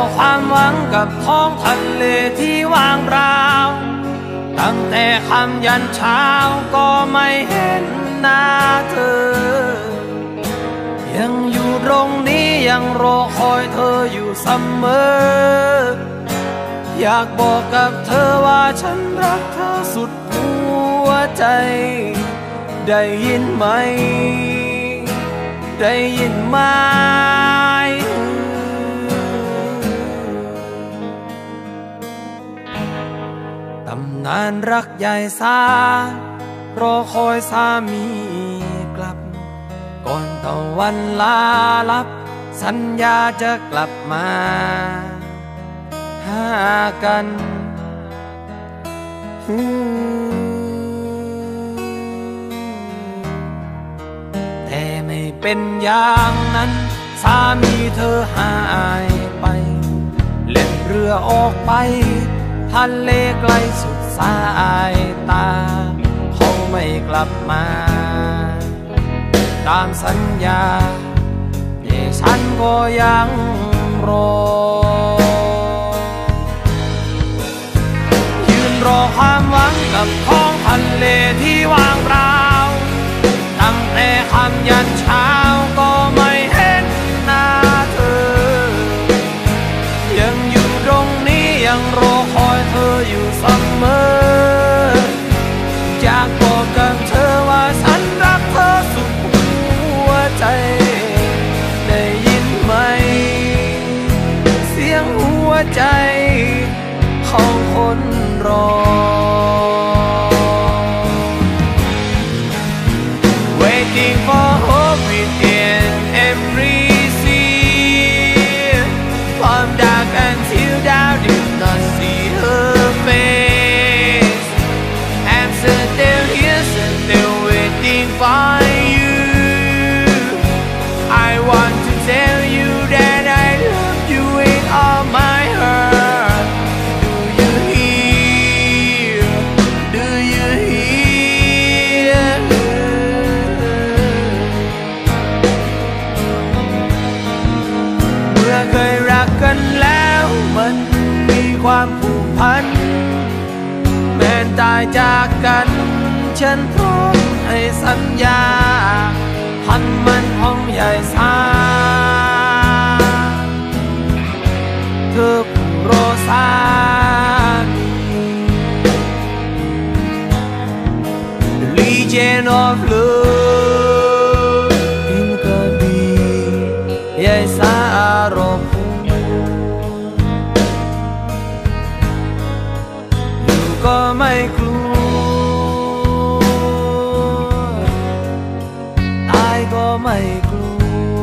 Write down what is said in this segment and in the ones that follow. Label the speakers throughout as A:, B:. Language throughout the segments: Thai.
A: ความหวังกับท้องทะเลที่ว่างเปล่าตั้งแต่ค่ำยันเช้าก็ไม่เห็นหน้าเธอยังอยู่ตรงนี้ยังรอคอยเธออยู่เสมออยากบอกกับเธอว่าฉันรักเธอสุดหัวใจได้ยินไหมได้ยินไหมตำนานรักใหญ่สารอคอยสามีกลับก่อนตะวันลาลับสัญญาจะกลับมาหากันแต่ไม่เป็นอย่างนั้นสามีเธอหายไปเล่นเรือออกไปทะเลไกลสุดสายตาเขาไม่กลับมาตามสัญญาแต่ฉันก็ยังรอยืนรอความหวังกับท้องทะเลที่ว่างเปล่าตั้งแต่ค่ำยันเช้าก็ไม่เห็นหน้าเธอยังอยู่ตรงนี้ยังรอคอยเธออยู่เสมออยากบอกกับเธอว่าฉันรักเธอสุดหัวใจได้ยินไหมเสียงหัวใจของคนรอ Waiting for hope within every sea From dark until dawn did not see her face I'm still here, still waiting for you I want to tell you that I love you with all my heart Do you hear? Do you hear? เมื่อเคยรักกันแล้วมันมีความผูกพันแม้ตายจากกันฉันพร้อมให้สัญญาพันมันห้องใหญ่สาเธอผู้รอสามี The Legion of Love อินกระบี่ใหญ่สารอภูอยู่ก็ไม่กลัวตายก็ไม่กลัว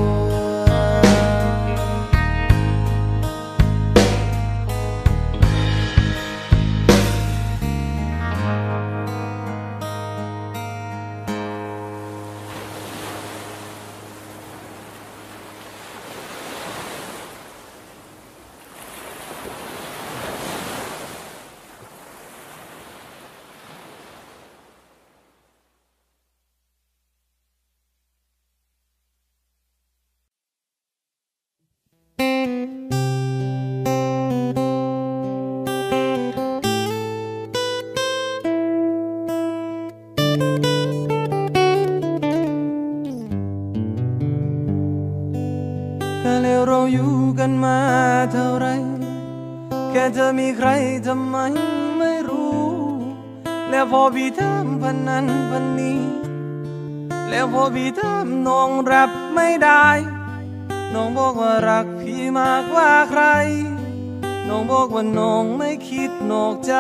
A: แล้วเราอยู่กันมาเท่าไรแค่เธอมีใครทำไมไม่รู้แล้วพอพี่ถามพันนั้นพันนี้แล้วพอพี่ถามน้องรับไม่ได้น้องบอกว่ารักพี่มากกว่าใครน้องบอกว่าน้องไม่คิดนอกใจ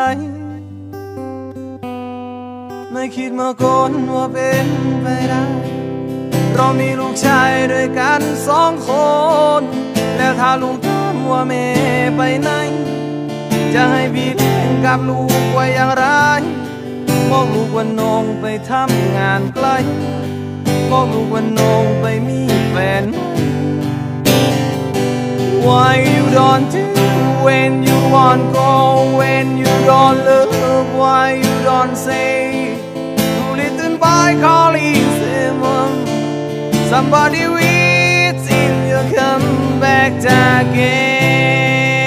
A: ไม่คิดมาก่อนว่าเป็นไปได้เรามีลูกชายด้วยกัน2 คนแล้วถ้าลูกถามว่าแม่ไปไหนจะให้พี่เลี้ยงกับลูกไว้อย่างไรบอกลูกว่าน้องไปทำงานไกลบอกลูกว่าน้องไปมีแฟน Why you don't do when you want go when you don't love Why you don't say to little boy calling someone Somebody waits in you come back again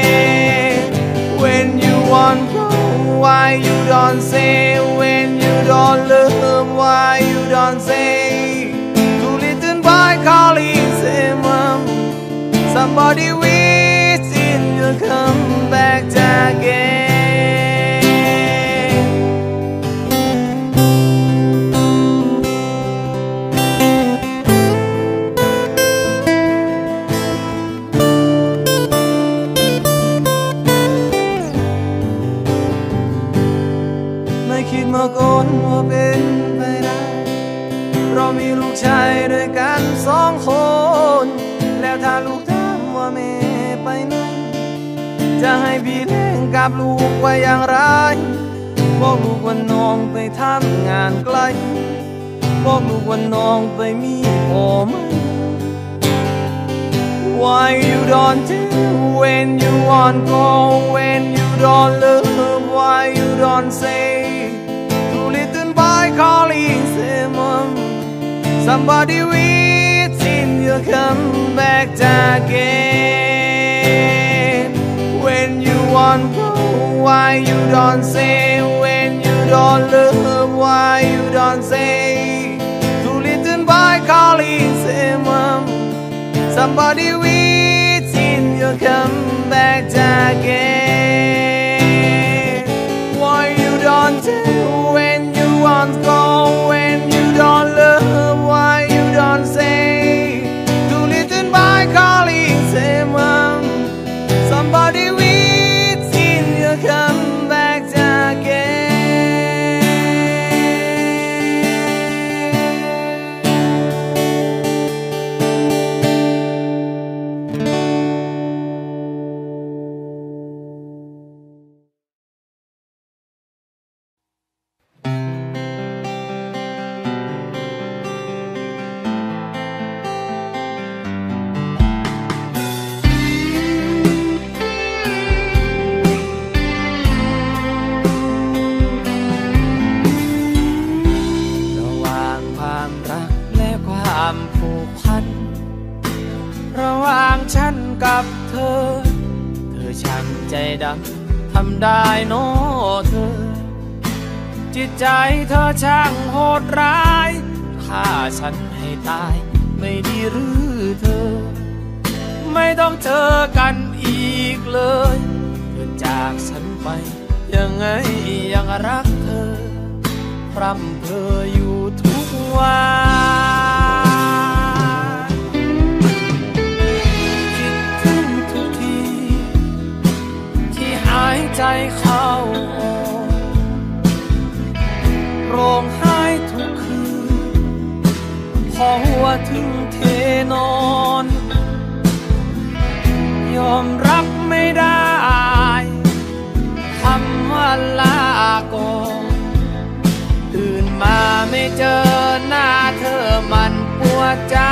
A: don't say when you don't love? Why you don't say to little boy calling say mom? Somebody waiting you come back again. คิดมาก่อนว่าเป็นไปได้เรามีลูกชายด้วยกัน2 คนแล้วถ้าลูกถามว่าแม่ไปไหนจะให้พี่เลี้ยงกับลูกไว้อย่างไรบอกลูกว่าน้องไปทำงานไกลบอกลูกว่าน้องไปมีพ่อไหม Why you don't tell when you want go when you don't love Why you don't say calling say mom somebody waiting you come back again when you want go why you don't say when you don't love why you don't say to little boy calling say mom somebody waiting you come back again why you don't tell when you want go when you don't love why you don't say to little boy calling say mom somebody waiting you come back again ระหว่างฉันกับเธอช่างใจดำทำได้โน้เธอจิตใจเธอช่างโหดร้ายฆ่าฉันให้ตายไม่ดีหรือเธอไม่ต้องเจอกันอีกเลยเธอจากฉันไปยังไงยังรักเธอพร่ำเธออยู่ทุกวันคิดถึงทุกทีที่หายใจเข้าร้องไห้ทุกคืนพอหัวถึงเทนอนยอมรับไม่ได้คำว่าลาก่อนตื่นมาไม่เจอหน้าเธอมันปวดใจ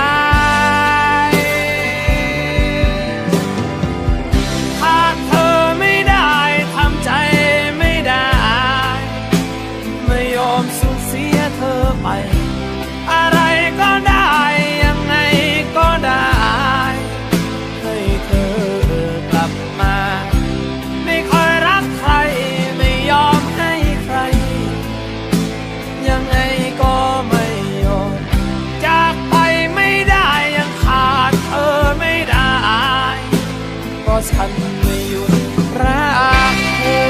A: ขาดเธอไม่ได้ทำใจไม่ได้ไม่ยอมสูญเสียเธอไปอะไรก็ได้ยังไงก็ได้ให้เธอกลับมาไม่ค่อยรักใครไม่ยอมให้ใครยังไงก็ไม่ยอมจากไปไม่ได้ยังขาดเธอไม่ได้เพราะฉันไม่หยุดรักเธอ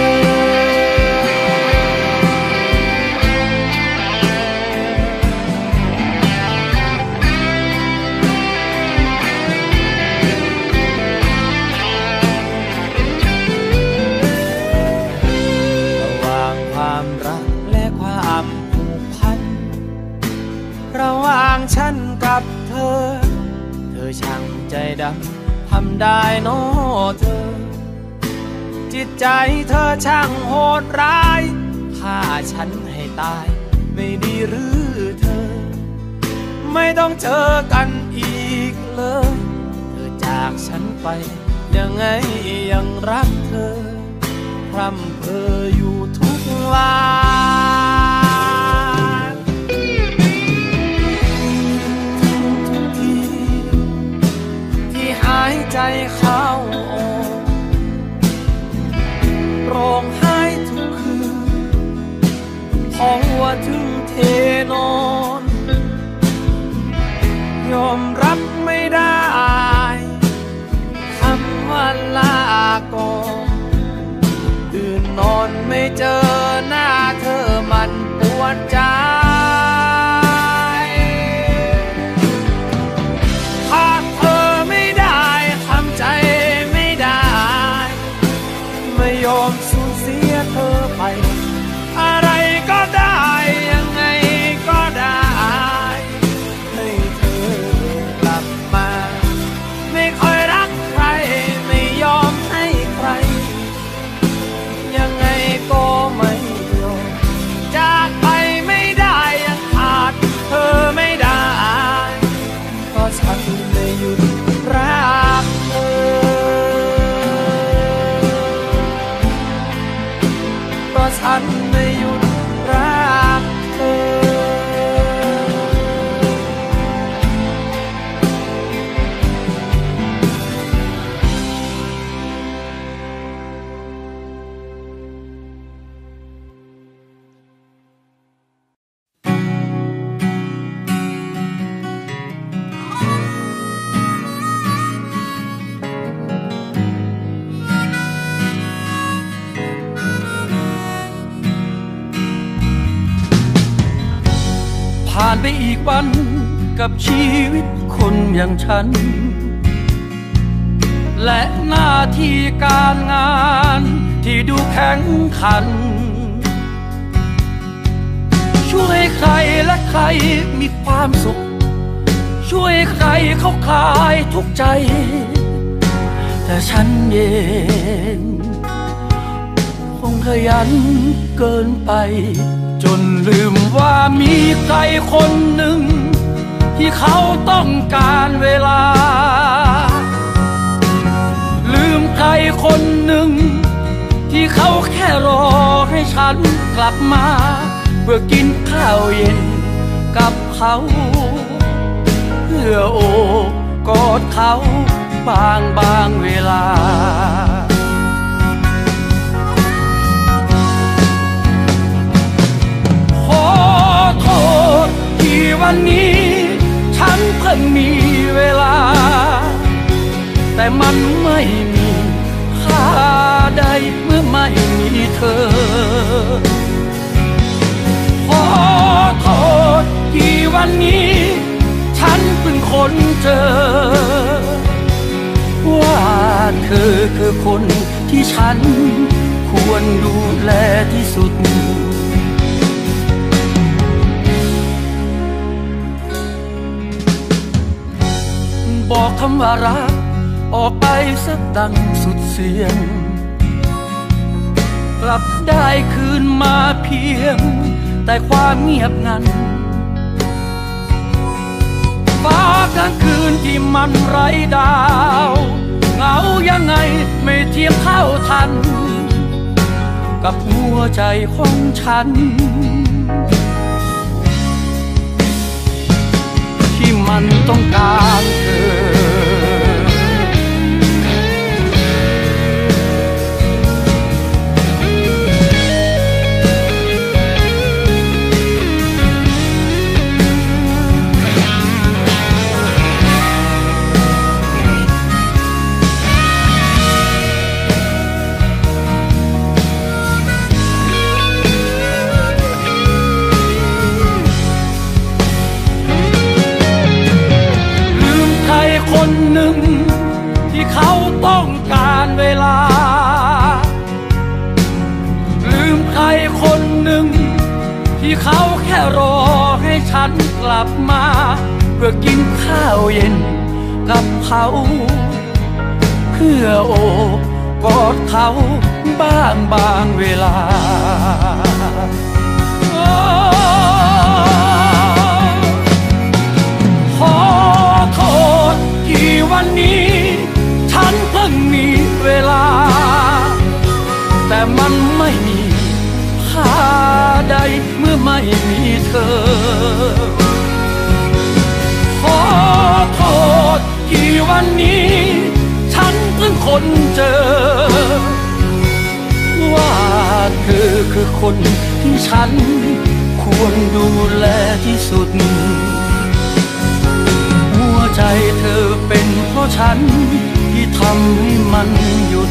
A: ระหว่างฉันกับเธอช่างใจดำทำได้โน้เธอจิตใจเธอช่างโหดร้ายฆ่าฉันให้ตายไม่ดีหรือเธอไม่ต้องเจอกันอีกเลยเธอจากฉันไปยังไงยังรักเธอพร่ำเพ้ออยู่ทุกวันหายใจเข้าออกร้องไห้ทุกคืนพอหัวถึงเทนอนยอมรับไม่ได้คำว่าลาก่อนตื่นนอนไม่เจอหน้าเธอมันปวดใจขาดเธอไม่ได้ทำใจไม่ได้ไม่ยอมสูญเสียเธอไปอะไรก็ได้ยังไงก็ได้ให้เธอกลับมาไม่ค่อยรักใครไม่ยอมให้ใครยังไงก็ไม่ยอมจากไปไม่ได้ยังขาดเธอไม่ได้ก็ฉันไม่หยุดรักเธอก็ฉันไม่หยุดรักเธอผ่านไปอีกวันกับชีวิตคนอย่างฉันและหน้าที่การงานที่ดูแข็งขันช่วยใครและใครมีความสุขช่วยใครเขาคลายทุกข์ใจแต่ฉันเองคงขยันเกินไปจนลืมว่ามีใครคนหนึ่งที่เขาต้องการเวลาลืมใครคนหนึ่งที่เขาแค่รอให้ฉันกลับมาเพื่อกินข้าวเย็นกับเขาเพื่อโอบกอดเขาบางเวลาขอโทษที่วันนี้ฉันเพิ่งมีเวลาแต่มันไม่มีค่าใดเมื่อไม่มีเธอขอโทษที่วันนี้ฉันเพิ่งค้นเจอว่าเธอคือคนที่ฉันควรดูแลที่สุดบอกคำว่ารักออกไปสักดังสุดเสียงกลับได้คืนมาเพียงแต่ความเงียบงันฟ้ากลางคืนที่มันไร้ดาวเหงายังไงไม่เทียบเท่าทันกับหัวใจของฉันที่มันต้องการเธอคนหนึ่งที่เขาต้องการเวลาลืมใครคนหนึ่งที่เขาแค่รอให้ฉันกลับมาเพื่อกินข้าวเย็นกับเขาเพื่อโอบกอดเขาบางเวลาขอโทษที่วันนี้ฉันเพิ่งมีเวลาแต่มันไม่มีค่าใดเมื่อไม่มีเธอขอโทษที่วันนี้ฉันเพิ่งค้นเจอว่าเธอคือคนที่ฉัน
B: ควรดูแลที่สุดหัวใจเธอเป็นเพราะฉันที่ทำให้มันหยุด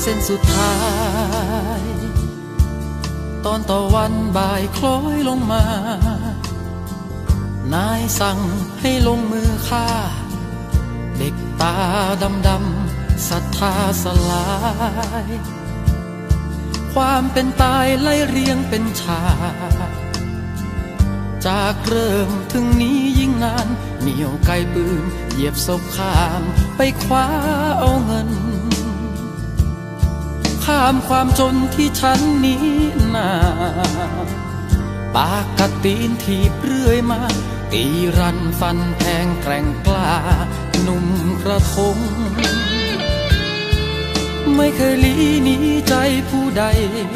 B: เส้นสุดท้ายตอนตะวันบ่ายคล้อยลงมานายสั่งให้ลงมือฆ่าเด็กตาดำๆศรัทธาสลายความเป็นตายไล่เรียงเป็นฉากจากเริ่มถึงนี้ยิ่งนานเหนี่ยวไกลปืนเหยียบศพข้ามไปคว้าเอาเงินข้ามความจนที่ฉันนี้นาปากกระตีนถีบเรื่อยมาตีรันฟันแทงแกร่งกล้าหนุ่มกระทงไม่เคยลี้หนีใจผู้ใด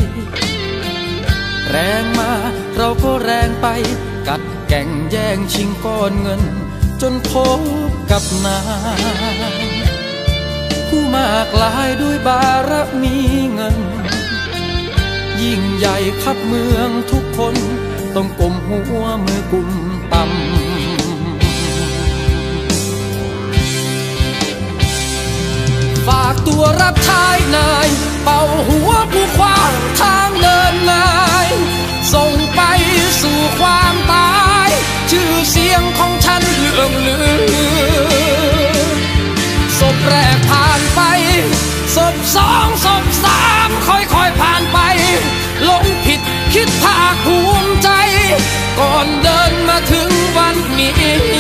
B: แรงมาเราก็แรงไปกัดแก่งแย่งชิงก้อนเงินจนพบกับนายผู้มากลายด้วยบารมีเงินยิ่งใหญ่ขับเมืองทุกคนต้องก้มหัวมือกุมต่ำฝากตัวรับใช้นายเป่าหัวผู้ขวางทางเดินนายส่งไปสู่ความตายชื่อเสียงของฉันเลื่องลือศพแรกผ่านไปศพสองศพสามค่อยๆผ่านไปหลงผิดคิดภาคภูมิใจก่อนเดินมาถึงวันนี้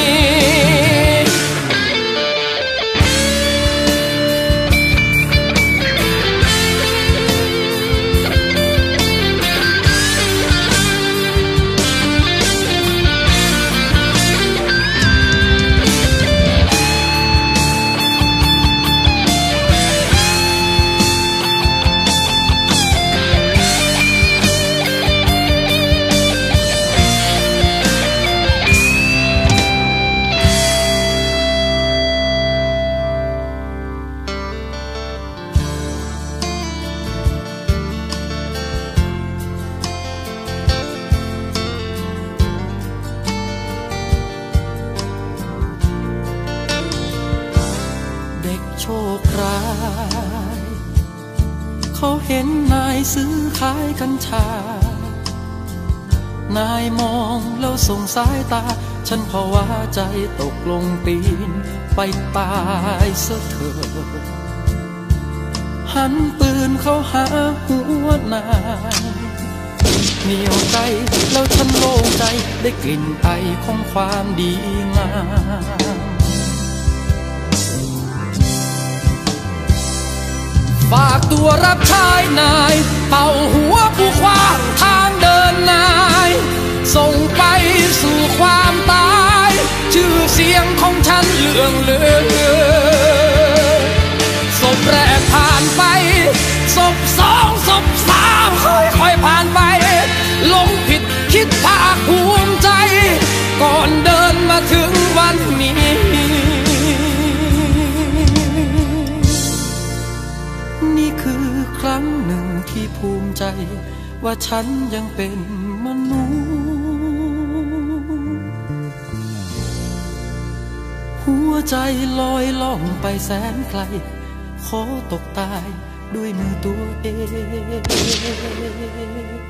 B: เขาเห็นนายซื้อขายกัญชานายมองแล้วส่งสายตาฉันภาวะใจตกลงปีนไปตายซะเถิดหันปืนเข้าหาหัวนายเหนียวใจแล้วฉันโล่งใจได้กลิ่นไอของความดีงามฝากตัวรับใช้นายเป่าหัวผู้ขวางทางเดินนายส่งไปสู่ความตายชื่อเสียงของฉันเลื่องลือศพแรกผ่านไปศพสองศพสามค่อยๆผ่านไปหลงผิดคิดภาคภูมิใจก่อนเดินมาถึงวันนี้นี่คือครั้งหนึ่งที่ภูมิใจว่าฉันยังเป็นมนุษย์หัวใจลอยล่องไปแสนไกลขอตกตายด้วยมือตัวเอง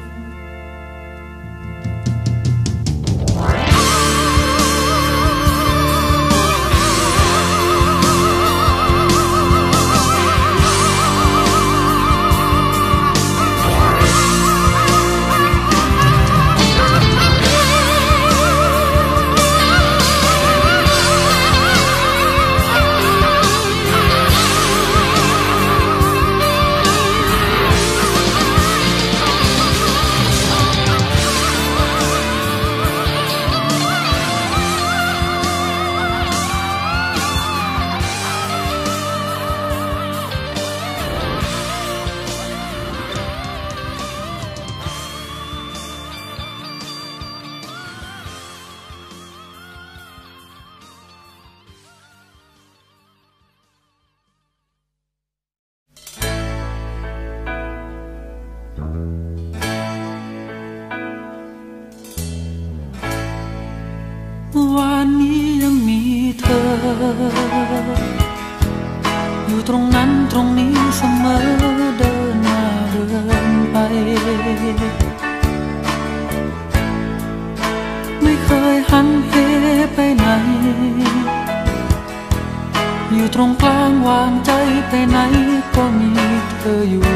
B: รงกลางวางใจไปไหนก็มีเธออยู่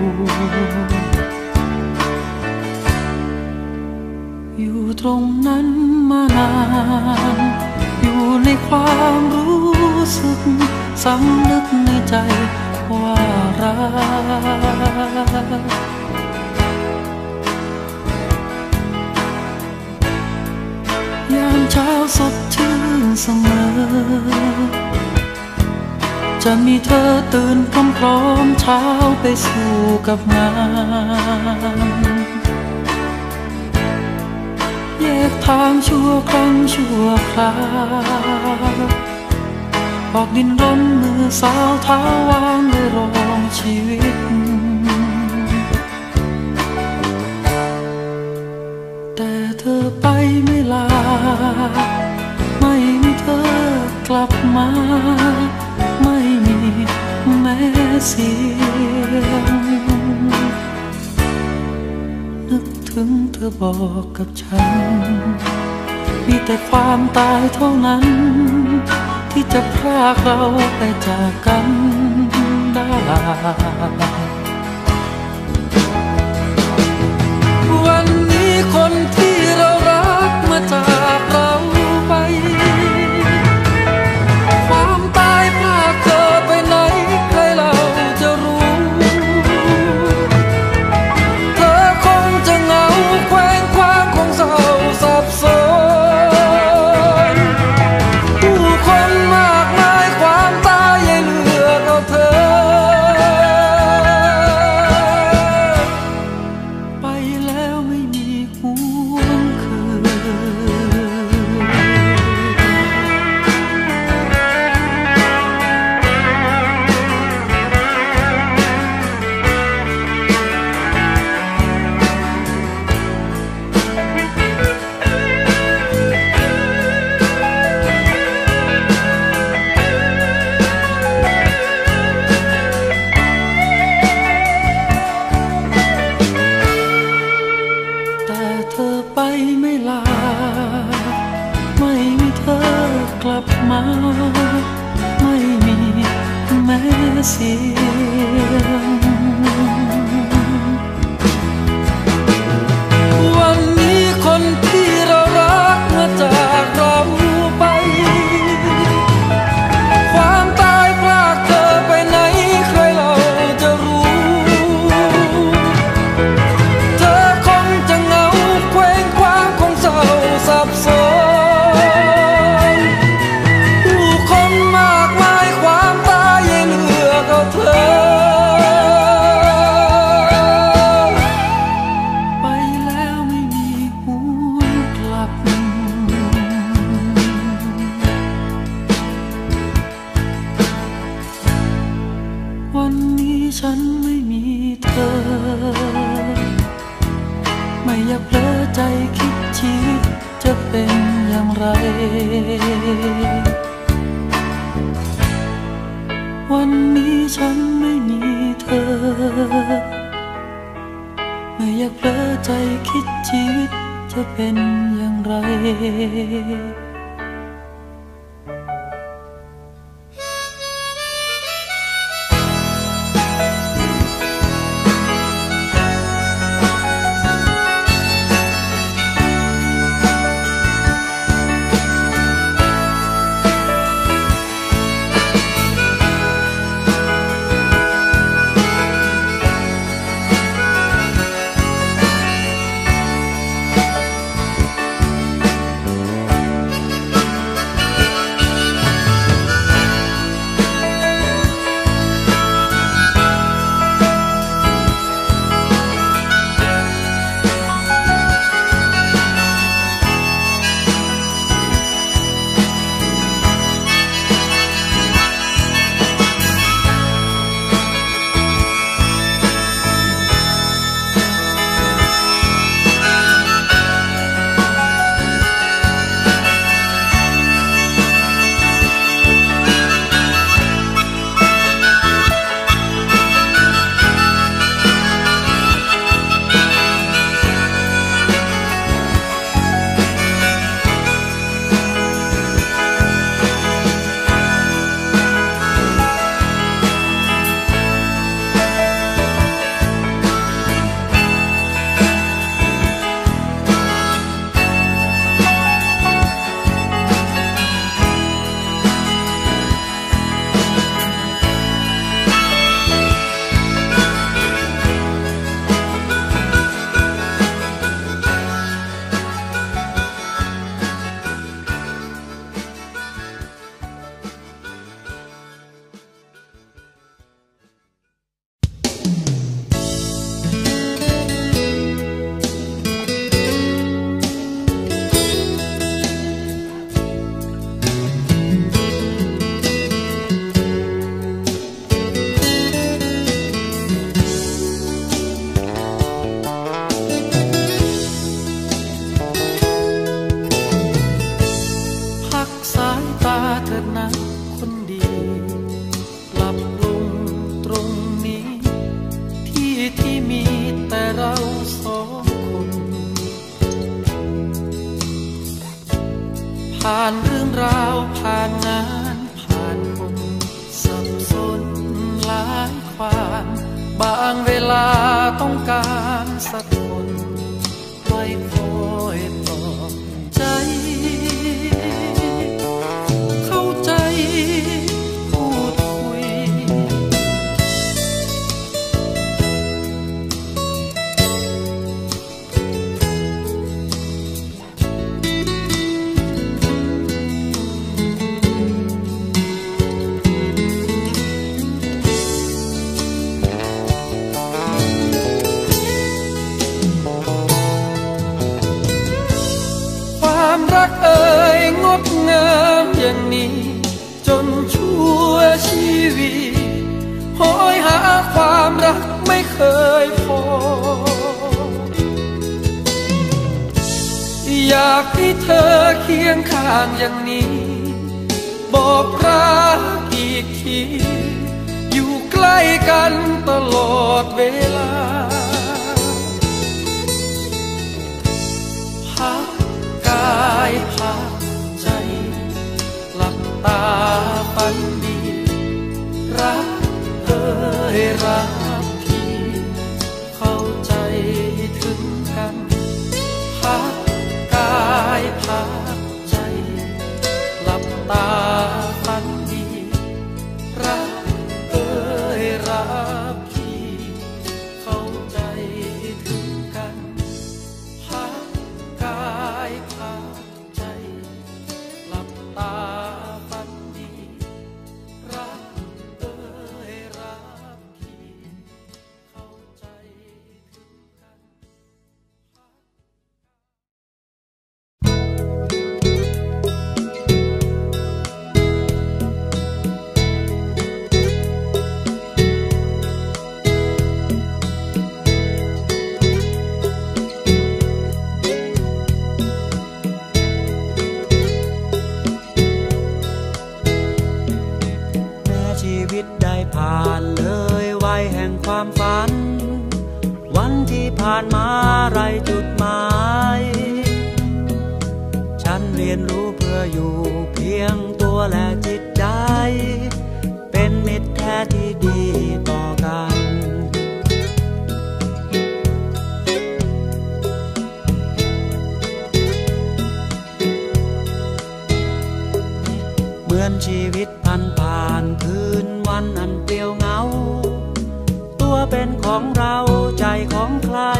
B: อยู่ตรงนั้นมานานอยู่ในความรู้สึกสำนึกในใจว่ารักยามเช้าสดชื่นเสมอจะมีเธอตื่นพร้อมเช้าไปสู่กับงานแยกทางชั่วครั้งชั่วคราวออกดินรนมือสาวเท้าวางเลยรองชีวิตแต่เธอไปไม่ลาไม่มีเธอกลับมาไม่มีแม้เสียงนึกถึงเธอบอกกับฉันมีแต่ความตายเท่านั้นที่จะพรากเราไปจากกันได้วันนี้คนที่เรารักมาจากเราไปความตายพรากเธอไปไหนใครเราจะรู้เธอคงจะเหงาแคว้งคว้างคงเศร้าสับสนผู้คนมากมายความตายยังเหลือเอาเธอไปแล้วไม่มีหวนคืนแต่เธอไปไม่ลาไม่มีเธอกลับมาไม่มีแม้เสียงวันนี้คนที่เรารักมาจากเราไปความตายพรากเธอไปไหนใครเราจะรู้เธอคงจะเหงาเคว้งคว้างคงเศร้าสับสนผู้คนมากมายความตายยังเหลือเอาเธอไปแล้วไม่มีหวนกลับวันนี้ฉันไม่มีเธอไม่อยากเผลอใจคิดชีวิตจะเป็นอย่างไรวันนี้ฉันไม่มีเธอไม่อยากเผลอใจคิดชีวิตจะเป็นอย่างไรผ่านเรื่องราวผ่านงานผ่านคนสับสนหลายความบางเวลาต้องการสักคนไว้คอยปลอบใจเข้าใจพูดคุยรักเอ่ยงดงามอย่างนี้จนชั่วชีวิตหอยหาความรักไม่เคยพออยากให้เธอเคียงข้างอย่างนี้บอกรักอีกทีอยู่ใกล้กันตลอดเวลาพักกายพักใจหลับตาฝันดีรักเอ่ยรักพี่เข้าใจถึงกันพักกายพักใจหลับตาฝันดีรักเอ่ยรักพี่เข้าใจถึงกันพักกายพักใจหลับตาฝันดีรักเอ่ยรักพี่เข้าใจถึงกันผ่านเลยวัยแห่งความฝันวันที่ผ่านมาไรจุดหมายฉันเรียนรู้เพื่ออยู่เพียงตัวและจิตใจเป็นมิตรแท้ที่ดีต่อกันเหมือนชีวิตผ่านคืนวันอันเปลี่ยวเหงาตัวเป็นของเราใจของใคร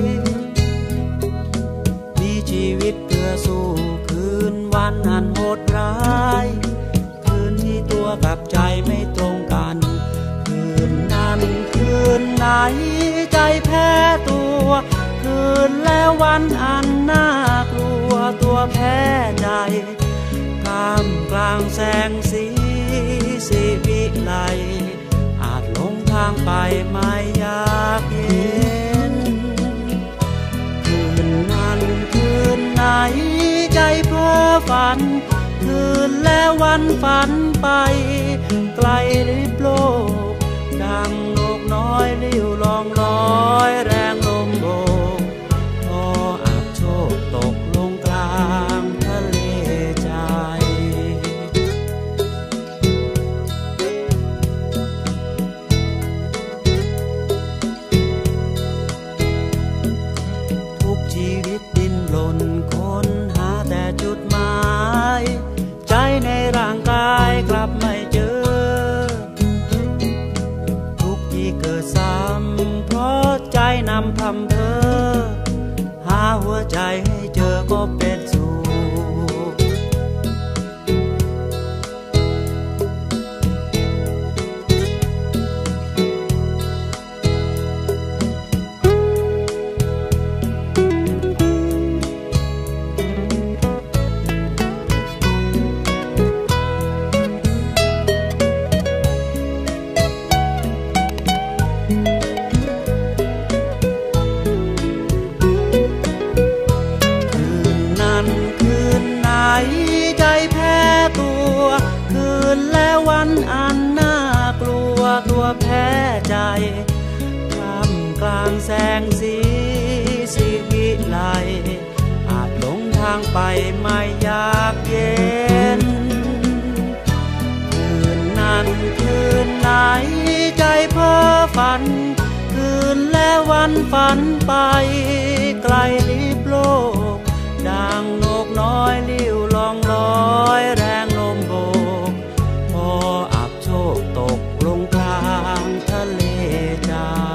B: มีชีวิตเพื่อสู้คืนวันอันโหดร้ายคืนที่ตัวกับใจไม่ตรงกันคืนนั้นคืนไหนใจแพ้ตัวคืนแล้ววันอันน่ากลัวตัวแพ้ใจท่ามกลางแสงสีวิไลอาจหลงทางไปไม่อยากเห็นคืนนั้นคืนไหนใจเพ้อฝันคืนแล้ววันฝันไปไกลลิบโลกดังนกน้อยลิ้วลองลอยแรงลมโบกพออาจโชคตกลงกลางทะเลใจชีวิตดิ้นรนค้นหาแต่จุดหมายใจในร่างกายกลับไม่เจอทุกที่เกิดซ้ำเพราะใจนำพำเพ้อหาหัวใจให้เจอก็เป็นสุขใจแพ้ตัวคืนแล้ววันอันน่ากลัวตัวแพ้ใจท่ามกลางแสงสีวิไลอาจหลงทางไปไม่อยากเย็น
C: นฝันไปไกลลิบโลกดังนกน้อยลิ้วลองลอยแรงลมโบกพออับโชคตกลงกลางทะเลใจ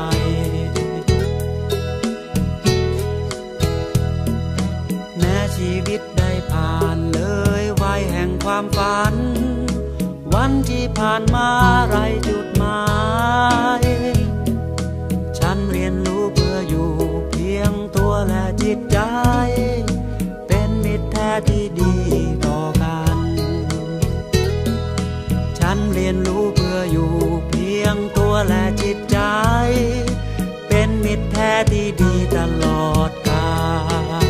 C: แม้ชีวิตได้ผ่านเลยวัยแห่งความฝันวันที่ผ่านมาไร้จุดหมายฉันเรียนรู้เพื่ออยู่เพียงตัวและจิตใจเป็นมิตรแท้ที่ดีต่อกันฉันเรียนรู้เพื่ออยู่เพียงตัวและจิตใจเป็นมิตรแท้ที่ดีตลอดกาล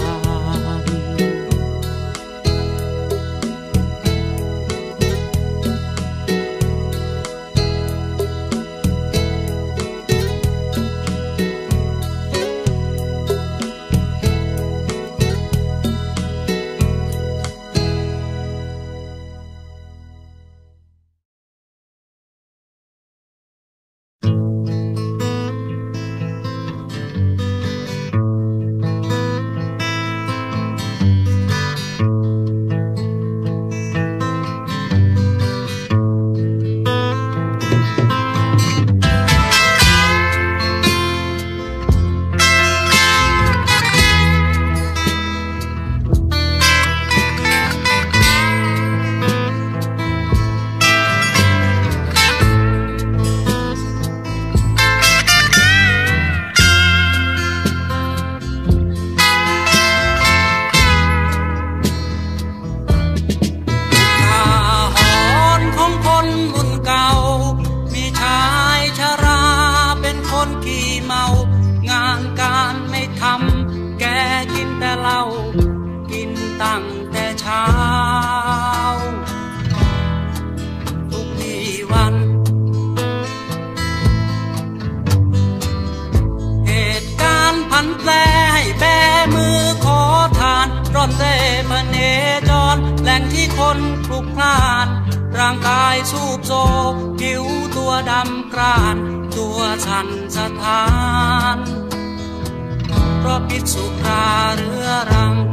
C: แหล่งที่คนพลุกพล่านร่างกายสูบโซผิวตัวดำกร้านตัวสั่นสะท้านเพราะพิษสุราเรื้อรัง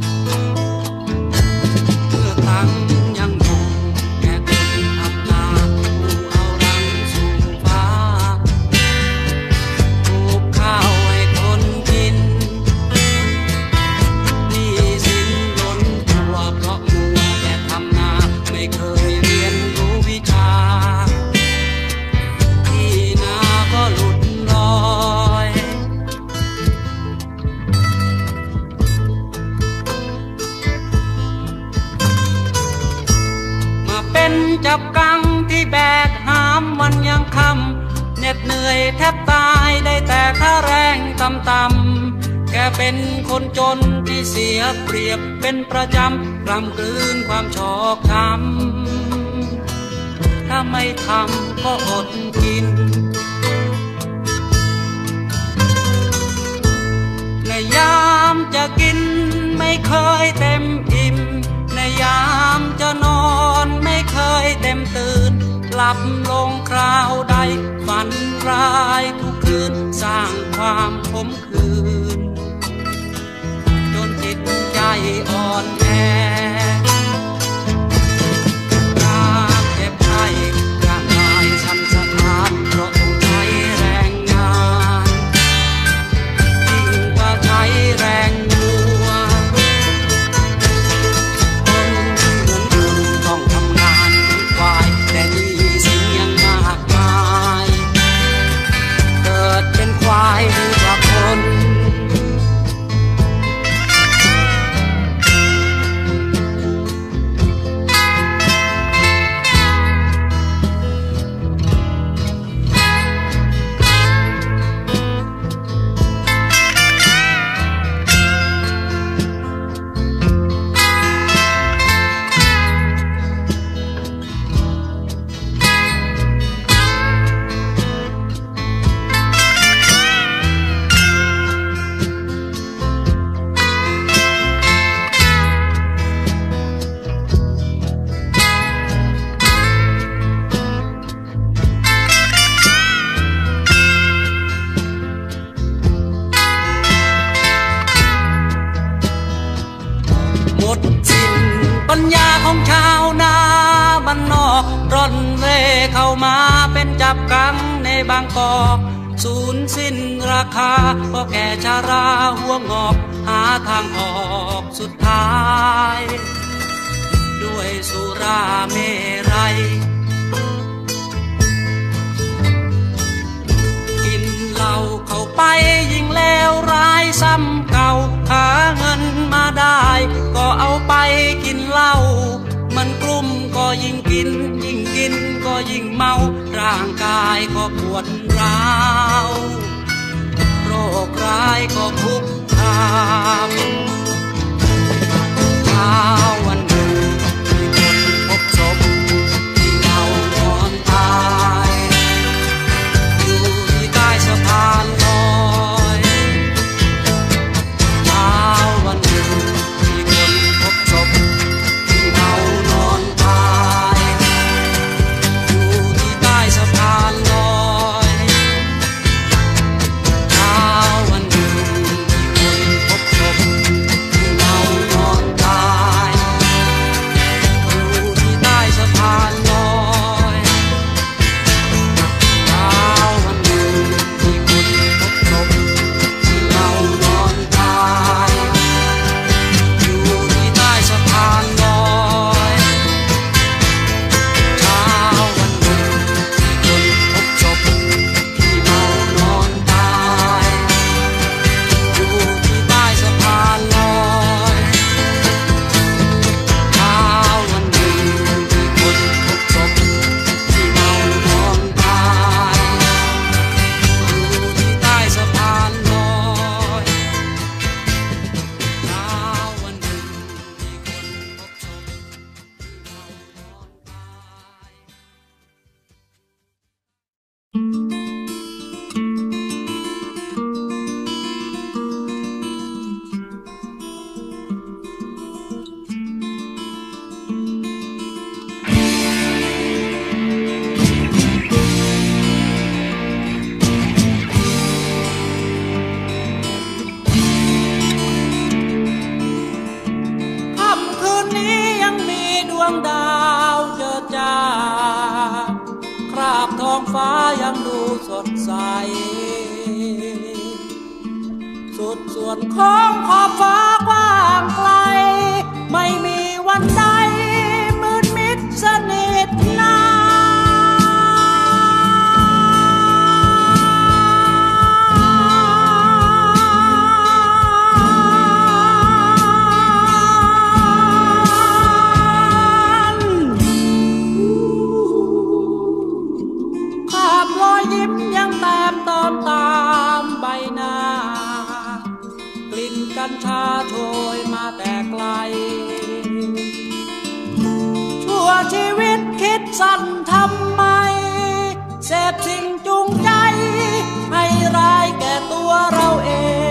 C: เมื่อครั้งยังอยู่แก่คนทำนาผู้เอารังสู่ฟ้าปลูกข้าวให้คนกินนี่สิ้นล้นตัวเพราะมัวแต่ทำนาไม่เคยเรียนรู้วิชาที่นาก็หลุดลอยมาเป็นจับกังที่แบกหามวันยังค่ำเหน็ดเหนื่อยแทบตายได้แต่ค่าแรงต่ำๆแกเป็นคนจนที่เสียเปรียบเป็นประจำกล้ำกลืนความชอกช้ำถ้าไม่ทำก็อดกินในยามจะกินไม่เคยเต็มอิ่มในยามจะนอนไม่เคยเต็มตื่นหลับลงคราวใดฝันร้ายทุกคืนสร้างความขมขื่นจนจิตใจอ่อนแอการเจ็บไข้ร่างกายสั่นสะท้านเพราะต้องใช้แรงงานยิ่งกว่าใช้แรงวัวคนเหมือนคนต้องทำงานควายแต่นี่เสียงมากมายเกิดเป็นควายดีกว่าคนดสิ้นปัญญาของชาวนาบ้านนอกร่อนเร่เข้ามาเป็นจับกังในบางกอกสูญสิ้นราคาก็แก่ชาราหัวงอกหาทางออกสุดท้ายด้วยสุราเมรัยกินเหล้าเข้าไปยิ่งแล้วร้ายซ้ำเก่าหาเงินมาได้ก็เอาไปกินเหล้ามันกลุ่มก็ยิ่งกินยิ่งกินก็ยิ่งเมาร่างกายก็ปวดร้าวโรคร้ายก็คุกคามเช้าวันหนึ่งมีคนพบศพที่เมานอนตายอยู่ที่ใต้สะพานลอยเช้าวันหนึ่งมีคนพบศพที่เมานอนตายอยู่ที่ใต้สะพานลอยเช้าวันหนึ่งมีคนพบศพที่เมานอนตายอยู่ที่ใต้สะพานลอยเช้าวันหนึ่งมีคนพบศพที่เมานอนตายอยู่ที่ใต้สะพานลอยเช้าวันหนึ่งมีคนพบศพที่เมานอนตายอยู่ที่ใต้สะพานลอยเช้าวันหนึ่งมีคนพบศพที่เมานอนตายอยู่ที่ใต้สะพานลอยเช้าวันหนึ่งมีคนพบศพที่เมานอนตายค่ำคืนนี้ยังมีดวงดาวเจิดจ้าคราบท้องฟ้ายังดูสดใสสุดส่วนของขอบฟ้ากว้างไกลไม่มีวันใดมืดมิดสนิทนา กัญชาโชยมาแต่ไกลชั่วชีวิตคิดสั้นทำไมเสพสิ่งจูงใจให้ร้ายแก่ตัวเราเอง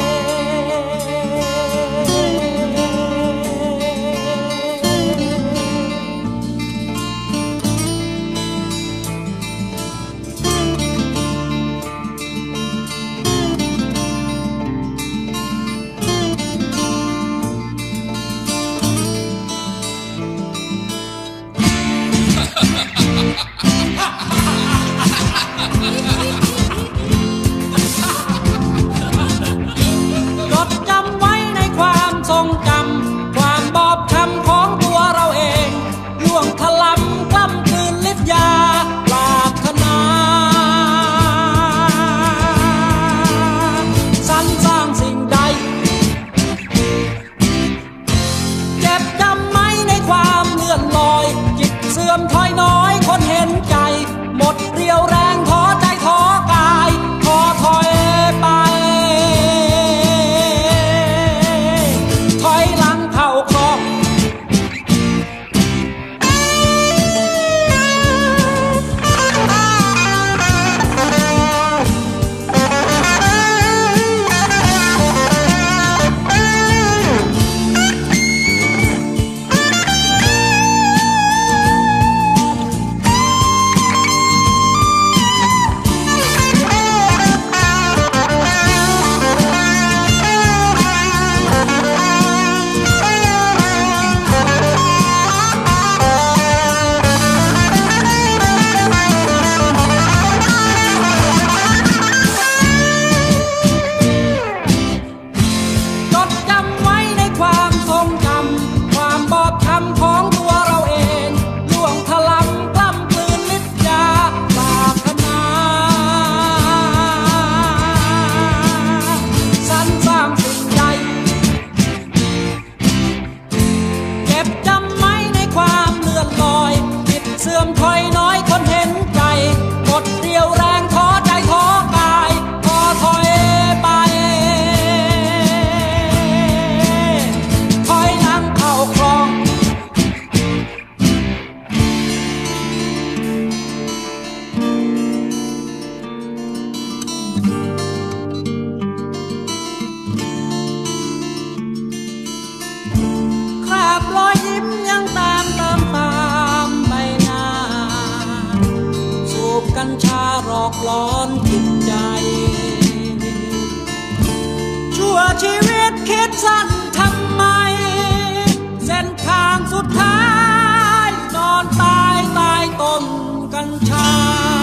B: กัญชาหลอกหลอนจิตใจชั่วชีวิตคิดสั้นทำไมเส้นทางสุดท้ายนอนตายใต้ต้นกัญชา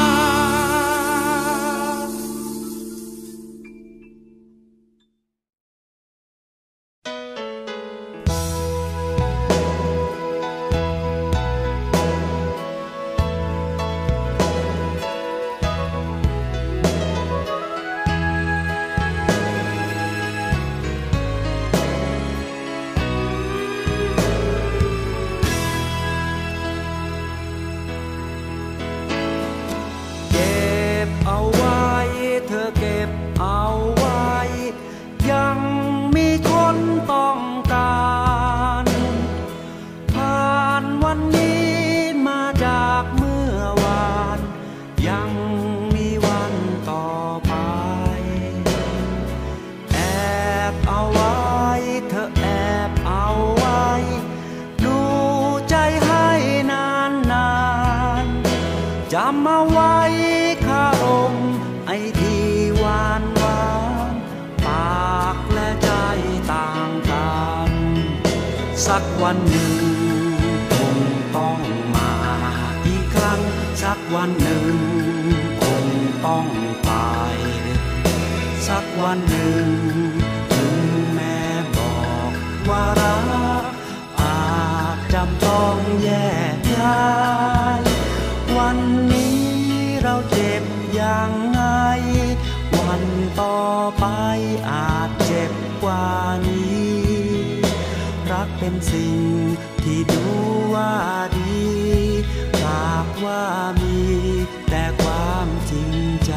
C: จำเอาไว้คารมไอ้ที่หวานหวานปากและใจต่างกันสักวันหนึ่งคงต้องมาอีกครั้งสักวันหนึ่งคงต้องไปสักวันหนึ่งถึงแม่บอกว่ารักอาจจำต้องแยกย้ายวันนี้เราเจ็บอย่างไงวันต่อไปอาจเจ็บกว่านี้รักเป็นสิ่งที่ดูว่าดีหากว่ามีแต่ความจริงใจ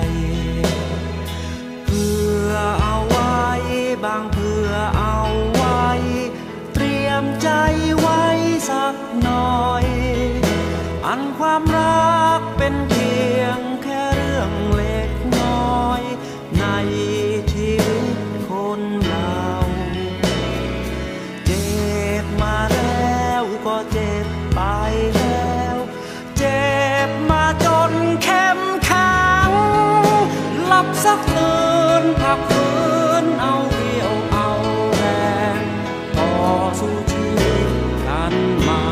C: เพื่อเอาไว้บางเพื่อเอาไว้เตรียมใจไว้สักหน่อยอันความรักเป็นเพียงแค่เรื่องเล็กน้อยในชีวิตคนเราเจ็บมาแล้วก็เจ็บไปแล้วเจ็บมาจนเข้มแข็งหลับสักคืนพักฟื้นเอาเรี่ยวเอาแรงต่อสู้ชีวิตกันมา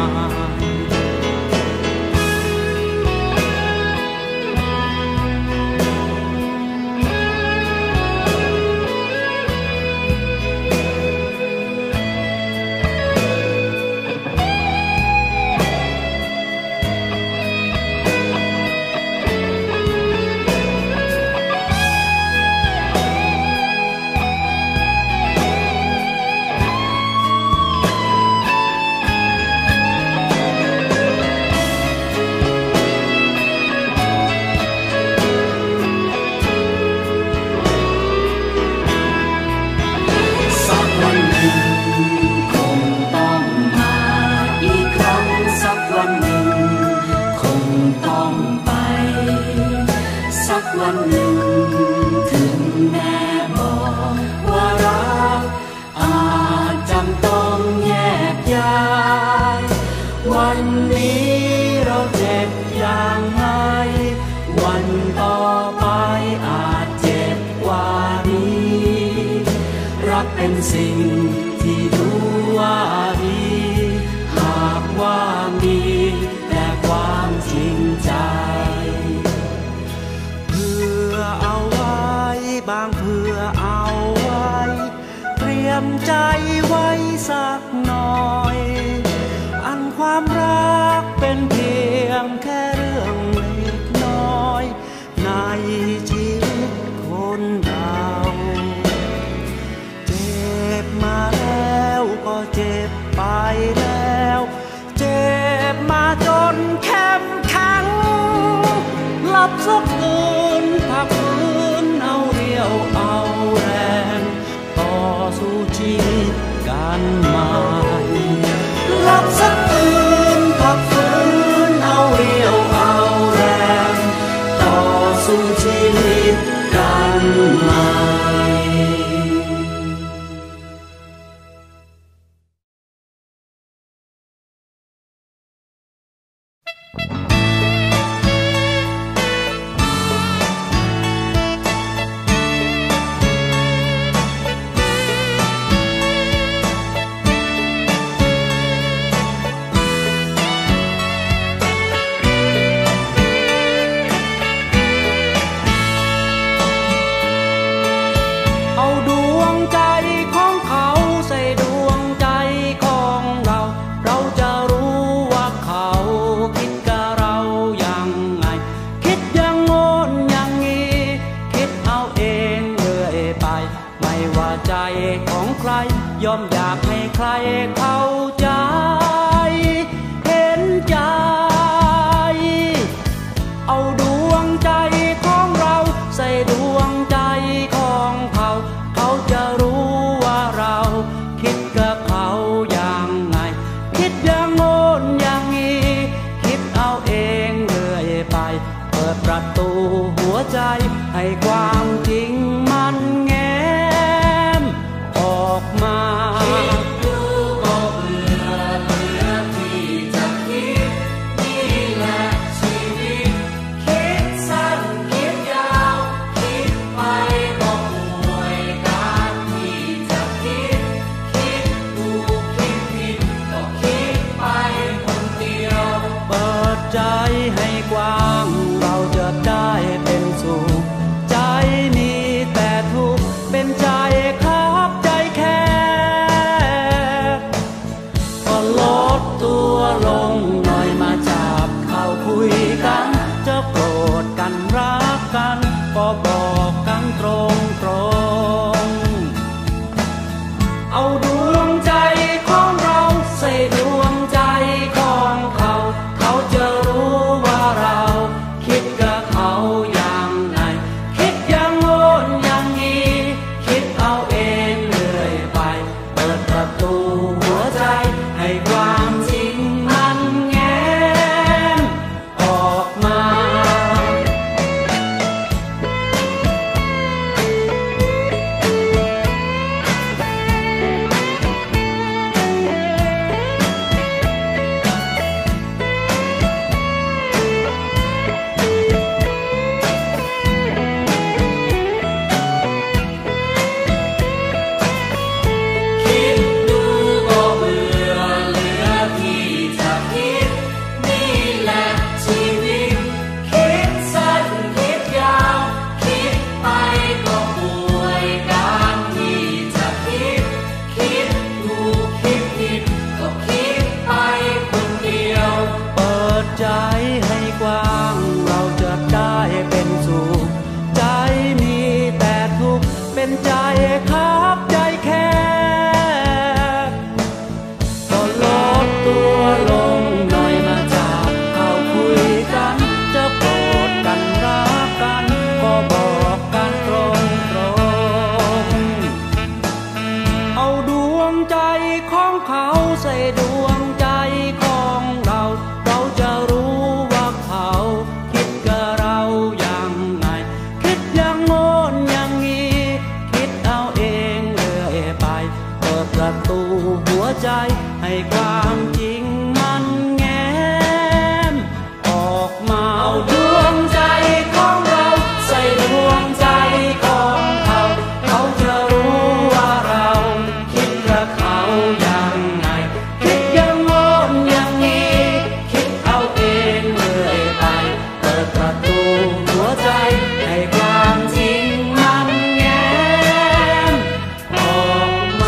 C: วันหนึ่งถึงแม่บอกว่ารักอาจจำต้องแยกย้ายวันนี้เราเจ็บอย่างไรวันต่อไปอาจเจ็บกว่านี้รักเป็นสิ่งที่ดูว่าดีหากว่ามีแต่ความจริงใจบางเพื่อเอาไว้เตรียมใจไว้สักหน่อยอันความรักเป็นเพียงแค่เรื่องเล็กน้อยในชีวิตคนเราเจ็บมาแล้วก็เจ็บไปแล้วเจ็บมาจนเข้มแข็งหลับสักคืนพักเอาแรงต่อสู้ชีวิตกันมาหลับสักคืนพักฟื้นเอาเรี่ยวเอาแรงต่อสู้ชีวิตกันมาใครเข้าใจเห็นใจเอาดวงใจของเราใส่ดวงใจของเขาเขาจะรู้ว่าเราคิดกับเขาอย่างไงคิดอย่างโน้นอย่างนี้คิดเอาเองเรื่อยไปเปิดประตูหัวใจให้ความจริงมันแง้มออกมาใจให้กว้างเราจะได้เป็นสุขใจมีแต่ทุกข์เป็นใจครับใจแคบก็ลดตัวลงหน่อยมาจับเข้าคุยกันจะโกรธกันรักกันก็บอกกันตรงเอาดวงใจของเราใส่ดวงใจของเขาเขาจะรู้ว่าเราคิดกับเขาอย่างไงคิดอย่างโน้นอย่างนี้คิดเอาเองเรื่อยไปเปิดประตูหัวใจให้ความจริงมันแง้มออกมาใจให้กว้างเราจะได้เป็นสุขใจมีแต่ทุกข์เป็นใจครับใจแคบก็ลดตัวลงหน่อยมาจับเข้าคุยกันจะโกรธกันรักกันก็บอกกันตรงเอาดวงใจของเขาใส่ดวงใจของเราเราจะรู้ว่าเขาคิดกับเราอย่างไงคิดอย่างโน้นอย่างนี้คิดเอาเองเรื่อยไปเปิดประตูหัวใจให้ความจริงมันแง้มออกมาเอาดวงใจของเราใส่ดวงใจของเขาเขาจะรู้ว่าเราคิดกับเขาอย่างไงคิดอย่างโน้นอย่างนี้คิดเอาเองเรื่อยไปเปิดประตูหัวใจให้ความจริงมันแง้มออกมา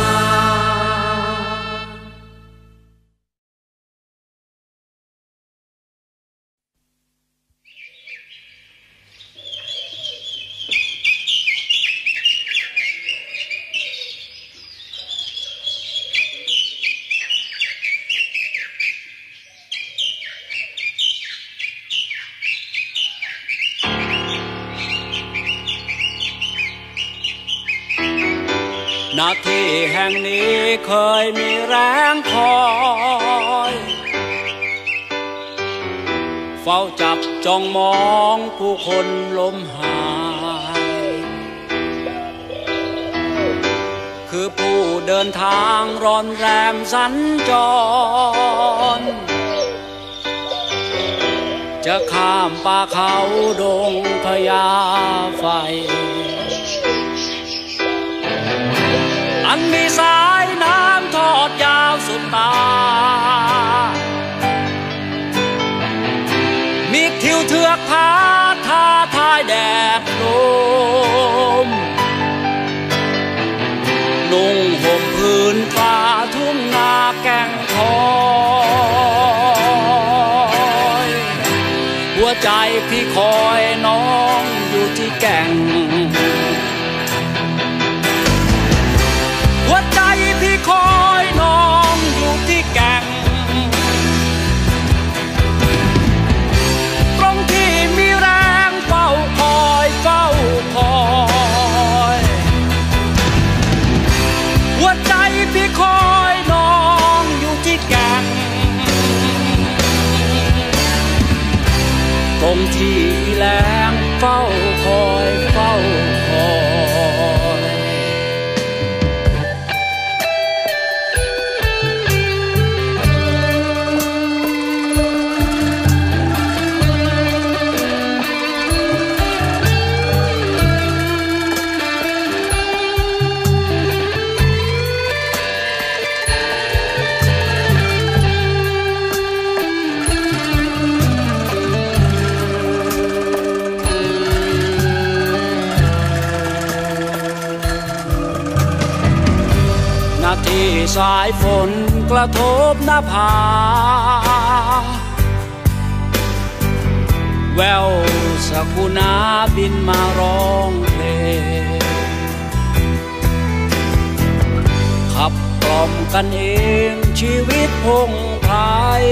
B: ณที่แห่งนี้เคยมีแรงคอยเฝ้าจับจ้องมองผู้คนล้มหายคือผู้เดินทางร้อนแรมสัญจรจะข้ามป่าเขาดงพญาไฟอันมีสายน้ำทอดยาวสุดตามีทิวเทือกผาท้าทายแดดลมนุ่งห่มพื้นป่าทุ่งนาแก่งคอยหัวใจพี่คอยน้องอยู่ที่แก่งหัวใจพี่คอย
C: รงที่แล้งเฝ้าคอยเฝ้าคอยที่สายฝนกระทบหน้าผาแววสกุณาบินมาร้องเพลงขับกล่อมกันเองชีวิตพงไพร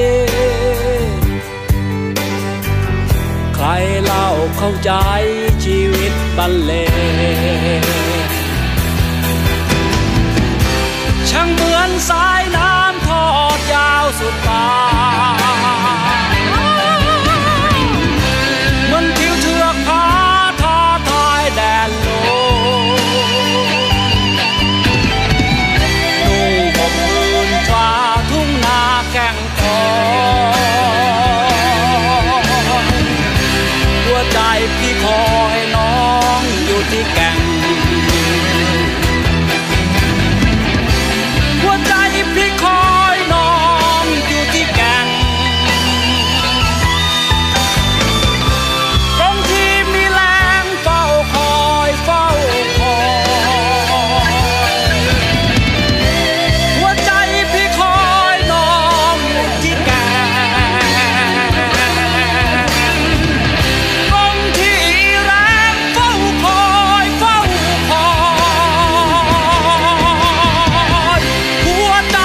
C: ใครเล่าเข้าใจชีวิตบรรเลงช่างเหมือนสายน้ำทอดยาวสุดฟ้าเหมือนทิวเทือกผาท้าทายแดนโลนุ่งห่มพื้นฟ้าทุ่งนาแก่งคอยหัวใจพี่คอยน้องอยู่ที่แก่งพี่คอยน้องอยู่ที่แก่งตรงที่มีแรงเฝ้าคอยเฝ้าคอยหัวใจพี่คอยน้องอยู่ที่แก่งตรงที่แรงเฝ้าคอยเฝ้าคอยหัวใจ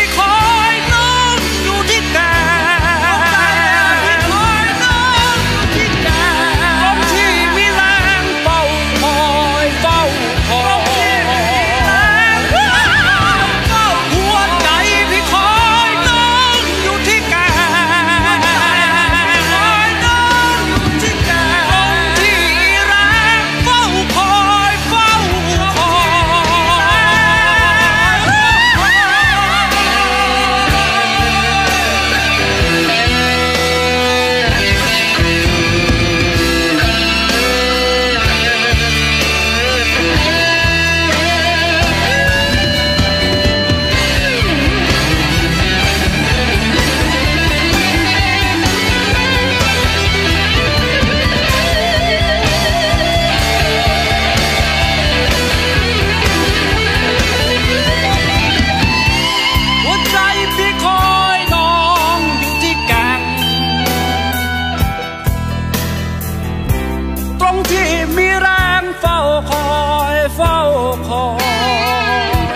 C: ที่มีแรงเฝ้าคอยเฝ้าคอย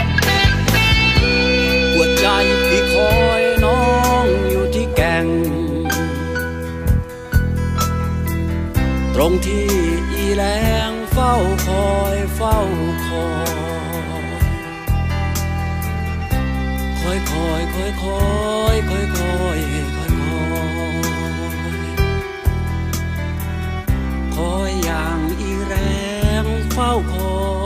C: หัวใจพี่คอยน้องอยู่ที่แก่งตรงที่อีแรงเฝ้าคอยเฝ้าคอยคอยคอยคอยคอยคอยคอยคอยอย่างอีแรงเฝ้าคอย